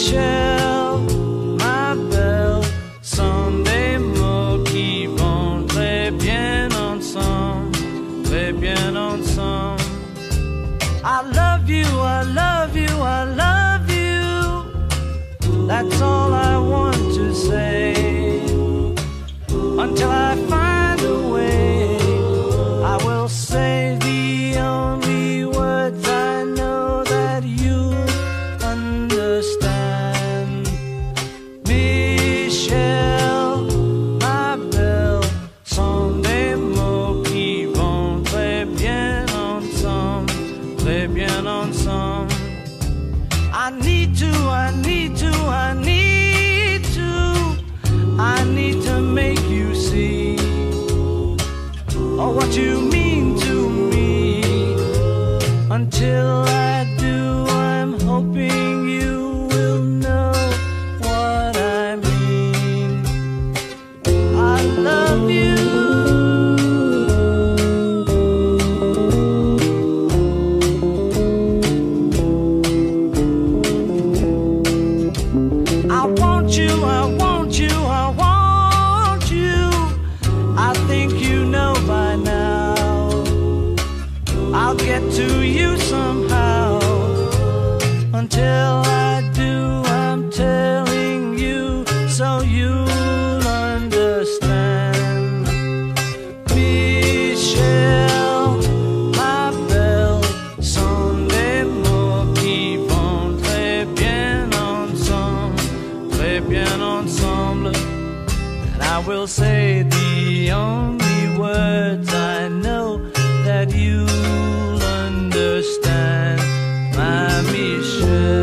Michelle, ma belle, sont des mots qui vont très bien ensemble, très bien ensemble. I love you, I love you, I love you. That's all I want to say. Until I find a way, I will say the only words I know that you understand. Michelle, ma belle, sont des mots qui vont très bien ensemble, très bien ensemble. I need to, I need to, I need to, I need to make you see oh, what you mean to me. Until I do, I'm hoping you will know what I mean. I love you. I want you, I want you, I want you. I think you know by now. I'll get to you somehow. Until I do, I'm telling you so you'll understand. Michelle, ma belle, sont des mots qui vont très bien ensemble, très bien ensemble. And I will say the only words I know that you'll understand, my Michelle.